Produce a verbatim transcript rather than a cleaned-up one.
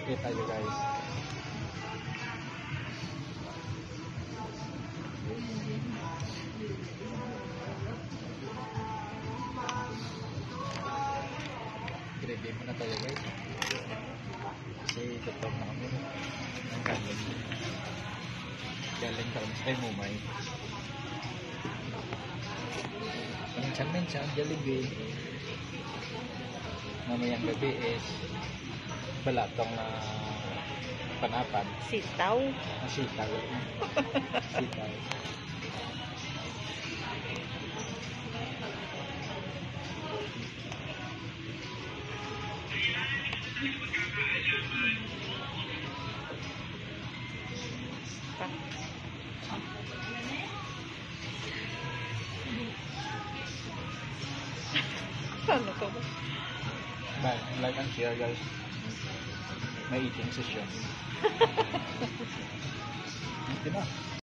Okay tayo guys. Grade mo na tayo guys. Kasi tutok na kami. Ang galing. Galing ka kami sa Mumay. Minsan-minsan, Jollibee. Mamayang gabi is balatong na panapan. Sitaw. Ah, sitaw. Sitaw. Pa. Ano to ba? Bye. Like and share guys. May eating session. Hindi na.